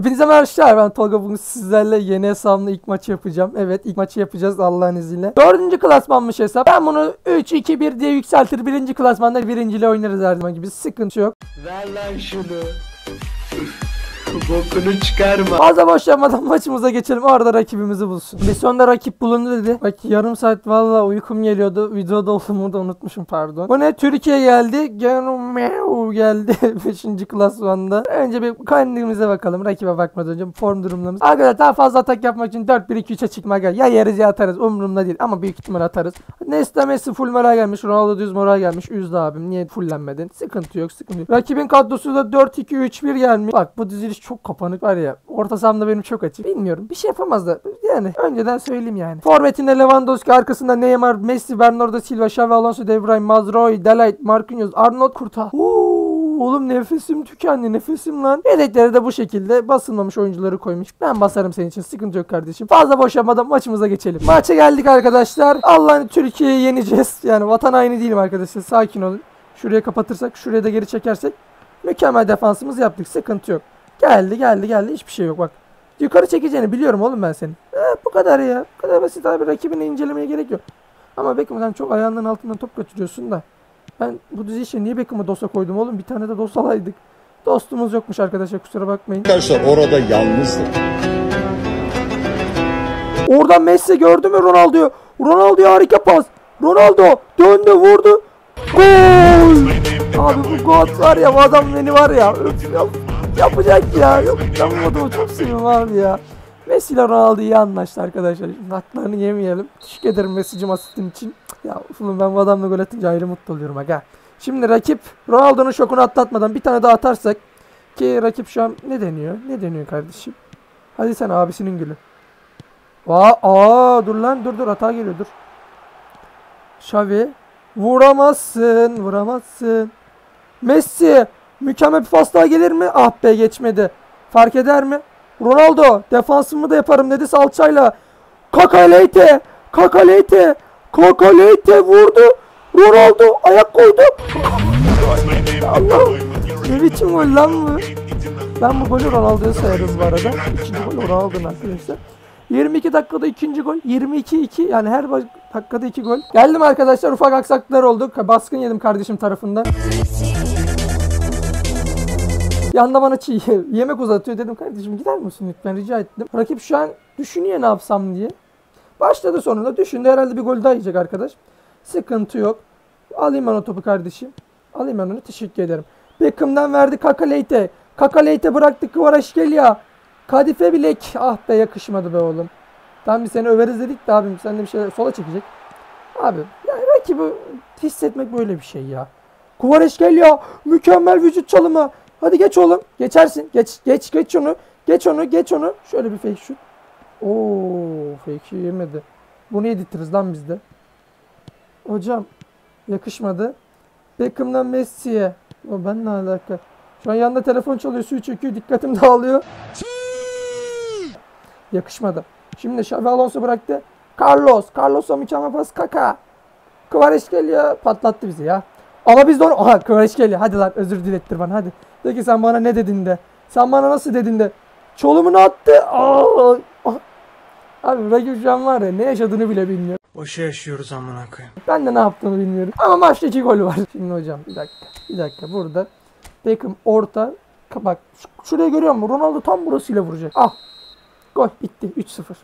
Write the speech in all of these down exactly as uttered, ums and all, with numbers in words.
Hepinize merhabalar, ben Tolga. Bugün sizlerle yeni hesabımla ilk maçı yapacağım. Evet, ilk maçı yapacağız Allah'ın izniyle. Dördüncü klasmanmış hesap. Ben bunu üç iki bir diye yükseltir. Birinci klasmanda birinciyle oynarız her zaman gibi. Sıkıntı yok. Ver lan şunu. Bokunu çıkarma. Fazla boş yapmadan maçımıza geçelim. Orada rakibimizi bulsun. Bir sonunda rakip bulundu dedi. Bak yarım saat valla uykum geliyordu. Videoda olduğumu da unutmuşum, pardon. Bu ne? Türkiye geldi. Gel geldi. beşinci klasmanda. Önce bir kendimize bakalım. Rakibe bakmadan önce form durumlarımız. Arkadaşlar daha fazla atak yapmak için dört bir iki üçe çıkmak gel. Ya yeriz ya atarız. Umurumda değil ama büyük ihtimal atarız. Nesta Messi full moral gelmiş. Ronaldo düz moral gelmiş. Üzdü abim. Niye fullenmedin? Sıkıntı yok, sıkıntı yok. Rakibin kadrosu da dört iki üç bir gelmiş. Bak bu diziliş çok kapanık var ya. Orta sahamda benim çok açık. Bilmiyorum. Bir şey yapamaz da. Yani önceden söyleyeyim yani. Forvetinde Lewandowski, arkasında Neymar, Messi, Bernardo Silva, Xavi Alonso, De Bruyne, Mazraoui, De Ligt, Marquinhos, Arnold, Kurta. Uuu, oğlum nefesim tükendi. Nefesim lan. Yedekleri de bu şekilde basılmamış oyuncuları koymuş. Ben basarım senin için. Sıkıntı yok kardeşim. Fazla boş yapmadan maçımıza geçelim. Maça geldik arkadaşlar. Allah'ın Türkiye'yi yeneceğiz. Yani vatan haini değilim arkadaşlar. Sakin olun. Şuraya kapatırsak, şuraya da geri çekersek mükemmel defansımızı yaptık. Sıkıntı yok. Geldi geldi geldi, hiçbir şey yok bak. Yukarı çekeceğini biliyorum oğlum ben senin. Ee, bu kadar ya. Bu kadar basit abi, rakibini incelemeye gerek yok. Ama Beckham sen çok ayağının altından top kaçırıyorsun da. Ben bu dizi için niye Beckham'ı dosa koydum oğlum? Bir tane de dos alaydık. Dostumuz yokmuş arkadaşlar, kusura bakmayın. Arkadaşlar orada yalnızdım. Oradan Messi gördü mü Ronaldo'yu? Ronaldo'ya harika pas. Ronaldo döndü vurdu. Gol! Abi bu gol var ya, bu adam beni var ya. Öf, ya. Yapacak ya. Yok, ben bu adamı çok seviyorum abi ya. Messi ile Ronaldo iyi anlaştı arkadaşlar. Şimdi haklarını yemeyelim. Teşekkür ederim Messi'cim asistin için. Ya oğlum ben bu adamla gol atınca ayrı mutlu oluyorum aga. Şimdi rakip Ronaldo'nun şokunu atlatmadan bir tane daha atarsak, ki rakip şu an ne deniyor? Ne deniyor kardeşim? Hadi sen abisinin gülü. Aa, aa dur lan, dur dur, hata geliyor, dur. Xavi vuramazsın, vuramazsın. Messi mükemmel bir pas daha gelir mi? Ah be, geçmedi. Fark eder mi? Ronaldo defansımı da yaparım dedi salçayla. Kakaleyte, Kakaleyte, Kakaleyte vurdu. Ronaldo ayak koydu. Allah, ne biçim gol lan bu? Ben bu golü Ronaldo'ya sayarım bu arada. İkinci gol Ronaldo'nun arkadaşlar. yirmi iki dakikada ikinci gol. yirmi iki iki, yani her dakikada iki gol. Geldim arkadaşlar, ufak aksaklıklar oldu. Baskın yedim kardeşim tarafından. Yanda bana çiğ yemek uzatıyor, dedim kardeşim gider misin lütfen, rica ettim. Rakip şu an düşünüyor ne yapsam diye. Başladı, sonunda düşündü, herhalde bir gol daha yiyecek arkadaş. Sıkıntı yok. Alayım ben o topu kardeşim. Alayım ben onu, teşekkür ederim. Beckham'dan verdi Kakaleyte. Kakaleyte bıraktı Kvaratskhelia. Kadife bilek. Ah be, yakışmadı be oğlum. Tam bir seni överiz dedik de abim, sen de bir şey sola çekecek. Abi ya, rakibi hissetmek böyle bir şey ya. Kvaratskhelia mükemmel vücut çalımı. Hadi geç oğlum. Geçersin. Geç geç geç onu. Geç onu, geç onu. Şöyle bir fake shoot. Oo, fake yemedi. Bunu yedirtiriz lan bizde. Hocam yakışmadı. Beckham'dan Messi'ye. O ben ne alaka? Şu an yanında telefon çalıyor, suyu çekiyor, dikkatim dağılıyor. Yakışmadı. Şimdi Xavi Alonso bıraktı. Carlos. Carlos'a mükemmel pas. Kaka. Kvaratskhelia patlattı bizi ya. Ama biz de onu... Aha, Kvaratskhelia. Hadi lan, özür dilettir bana, hadi. De ki sen bana ne dedin de. Sen bana nasıl dedin de. Çolumunu attı. Aa, ah. Abi rakip şu an var ya, ne yaşadığını bile bilmiyor. Boşa yaşıyoruz amına koyayım. Ben de ne yaptığını bilmiyorum. Ama maçta iki gol var. Şimdi hocam bir dakika. Bir dakika burada. Beckham orta. Bak şuraya görüyor musun? Ronaldo tam burasıyla vuracak. Ah. Gol bitti. üç sıfır.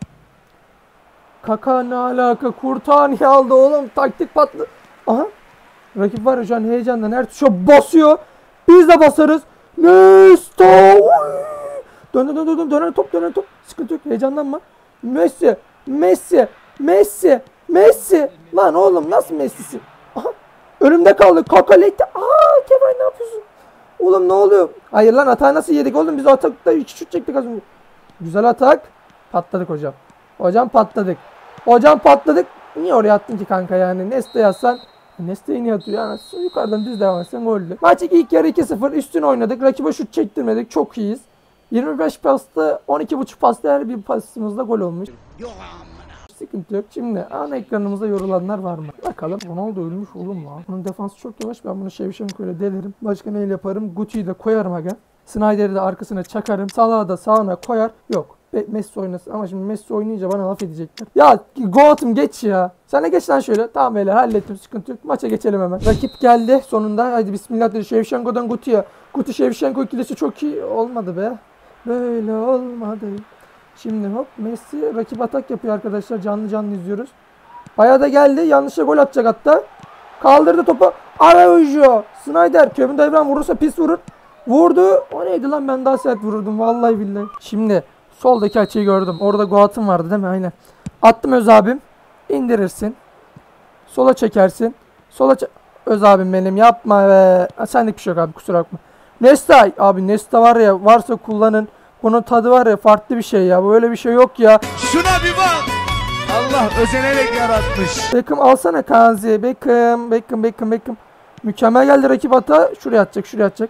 Kaka ne alaka? Kurtaniye aldı oğlum. Taktik patlı. Aha. Rakip var ya şu an heyecandan her tuşa basıyor. Biz de basarız. Nesta. Dön dön dön dön dönen top, dönen top. Sıkıntı yok, heyecanlanma. Messi. Messi. Messi. Messi. Lan oğlum nasıl Messi'sin? Aha. Önümde kaldı. Kakaleyte. Aa Kemal, ne yapıyorsun? Oğlum ne oluyor? Hayır lan, hata nasıl yedik oğlum? Biz atakta iki şut çektik az önce. Güzel atak. Patladık hocam. Hocam patladık. Hocam patladık. Niye oraya attın ki kanka yani? Nesta yazsan. Nesta'yı niye atıyor? Yani yukarıdan düz devam etsen goldü. Maç ilk yarı iki sıfır. Üstün oynadık. Rakibe şut çektirmedik. Çok iyiyiz. yirmi beş pasta, on iki buçuk pasta, her bir pasımızda gol olmuş. Sıkıntı yok. Şimdi ana ekranımızda yorulanlar var mı? Bakalım. Ronaldo ölmüş oğlum lan. Bunun defansı çok yavaş. Ben bunu Şevşenko ile delerim. Başka neyle yaparım? Guti'yi de koyarım aga. Snyder'i de arkasına çakarım. Salah'ı da sağına koyar. Yok. Messi oynasın ama şimdi Messi oynayınca bana laf edecekler. Ya Goat'ım geç ya. Sen de geç lan şöyle. Tamam beyler hallettim, sıkıntı yok. Maça geçelim hemen. Rakip geldi sonunda. Hadi bismillah dedi. Shevchenko'dan Guti'ye. Guti Shevchenko ikilisi çok iyi olmadı be. Böyle olmadı. Şimdi hop Messi rakip atak yapıyor arkadaşlar. Canlı canlı izliyoruz. Bayağı da geldi. Yanlışa gol atacak hatta. Kaldırdı topu. Araujo. Snyder. Kevin De Bruyne vurursa pis vurur. Vurdu. O neydi lan, ben daha sert vururdum. Vallahi billahi. Şimdi soldaki açıyı gördüm. Orada Goat'ım vardı değil mi? Aynen. Attım Öz abim. İndirirsin. Sola çekersin. Sola çek... Öz abim benim yapma be. Ha, senlik bir şey yok abi, kusura bakma. Nesta. Abi Nesta var ya, varsa kullanın. Bunun tadı var ya, farklı bir şey ya. Böyle bir şey yok ya. Şuna bir bak. Allah özenerek yaratmış. Beckham alsana Kanzi. Beckham. Beckham. Beckham. Beckham. Mükemmel geldi rakip hata. Şuraya atacak. Şuraya atacak.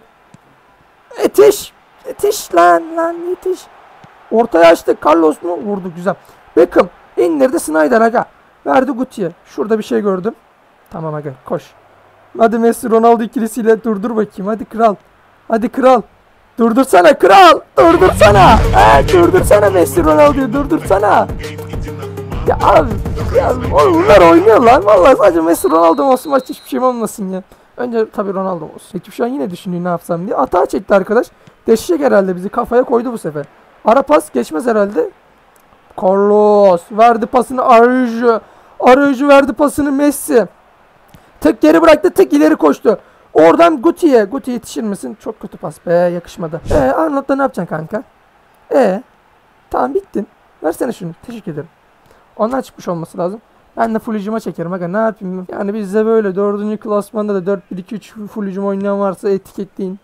Yetiş. Yetiş lan lan yetiş. Ortaya açtık. Carlos mu? Vurdu. Güzel. Beckham. İndirdi Snyder aga. Verdi Guti'ye. Şurada bir şey gördüm. Tamam aga. Koş. Hadi Messi Ronaldo ikilisiyle durdur bakayım. Hadi kral. Hadi kral. Durdursana kral. Durdursana. He, durdursana Messi Ronaldo'yu. Durdursana. Ya abi. Ya oğlum bunlar oynuyor lan. Vallahi sadece Messi Ronaldo olsun, maç hiçbir şeyim olmasın ya. Önce tabii Ronaldo olsun. Ekip şu an yine düşünüyor ne yapsam diye. Hata çekti arkadaş. Deşecek herhalde bizi. Kafaya koydu bu sefer. Ara pas geçmez herhalde. Carlos verdi pasını Araujo. Araujo verdi pasını Messi. Tık geri bıraktı, tık ileri koştu. Oradan Guti'ye. Guti yetişir misin? Çok kötü pas be, yakışmadı. E Arnold'da ne yapacaksın kanka? E tamam bittin. Versene şunu. Teşekkür ederim. Ondan çıkmış olması lazım. Ben de full hücuma çekerim aga, ne yapayım? Yani bizde böyle dördüncü klasmanda da dört bir iki üç full hücum oynayan varsa etiketleyin.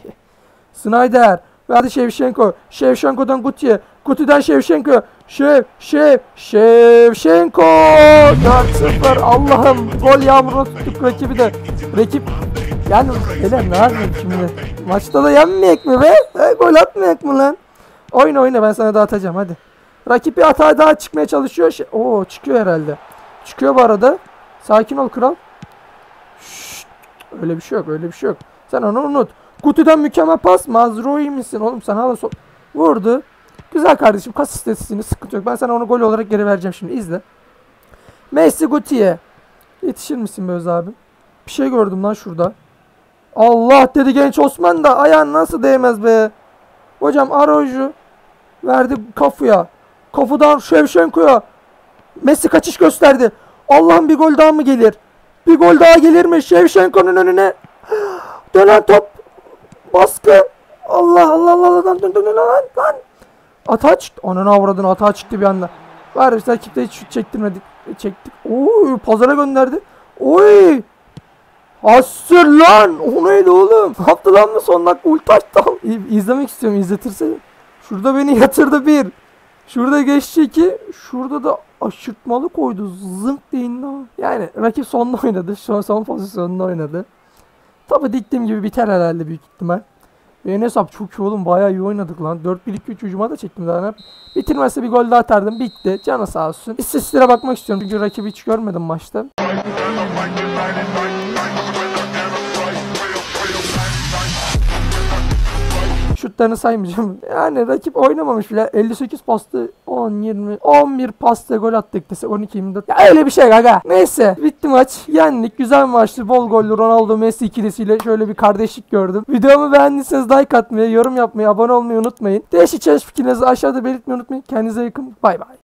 Snyder verdi Shevchenko. Shevchenko'dan Guti'ye. Guti'den Shevchenko. Şev, Şev, Shevchenko. dört sıfır. Allah'ım. Gol yağmuruna tuttuk rakibi de. Rakip yani beyler ne yapayım şimdi? Maçta da yenmeyek mi be? E, gol atmayak mı lan? Oyna oyna, ben sana da atacağım hadi. Rakip bir hata daha çıkmaya çalışıyor. Şey, oo çıkıyor herhalde. Çıkıyor bu arada. Sakin ol kral. Şşt, öyle bir şey yok, öyle bir şey yok. Sen onu unut. Guti'den mükemmel pas. Mazrui misin oğlum, sen hala so vurdu. Güzel kardeşim, kas istatistiğini, sıkıntı yok. Ben sana onu gol olarak geri vereceğim şimdi, izle. Messi Guti'ye. Yetişir misin be Öz abim? Bir şey gördüm lan şurada. Allah dedi genç Osman da, ayağın nasıl değmez be. Hocam Araujo verdi Kafu'ya. Kafu'dan Shevchenko'ya. Messi kaçış gösterdi. Allah'ım bir gol daha mı gelir? Bir gol daha gelir mi? Shevchenko'nun önüne. Dönen top. Baskı. Allah Allah Allah Allah lan dön dön lan lan. Atağa çıktı. Ananı avradın, atağa çıktı bir anda. Var işte rakipte hiç şut çektirmedik. Çektik. Oy pazara gönderdi. Oy. Hasır lan. O neydi oğlum? Ne yaptı lan mı son dakika ulti açtı. İzlemek istiyorum, izletirse. Şurada beni yatırdı bir. Şurada geçti iki. Şurada da aşırtmalı koydu. Zınk deyin. Yani rakip sonda oynadı. Son, son pozisyonunda oynadı. Tabi diktiğim gibi biter herhalde büyük ihtimal. Benim hesap çok iyi oğlum. Bayağı iyi oynadık lan. dört bir iki üç hücuma da çektim daha. Bitirmezse bir gol daha atardım. Bitti. Canı sağ olsun. İstatistiklere bakmak istiyorum. Çünkü rakibi hiç görmedim maçta. Şutlarını saymayacağım. Yani rakip oynamamış bile. elli sekiz pastı on yirmi on bir pasta gol attık desek on iki yirmi dört. Ya öyle bir şey gaga. Neyse bitti maç. Yendik. Güzel maçtı. Bol gollü Ronaldo Messi ikilisiyle şöyle bir kardeşlik gördüm. Videomu beğendiyseniz like atmayı, yorum yapmayı, abone olmayı unutmayın. Değişik çalışma fikirlerinizi aşağıda belirtmeyi unutmayın. Kendinize yakın. Bay bay.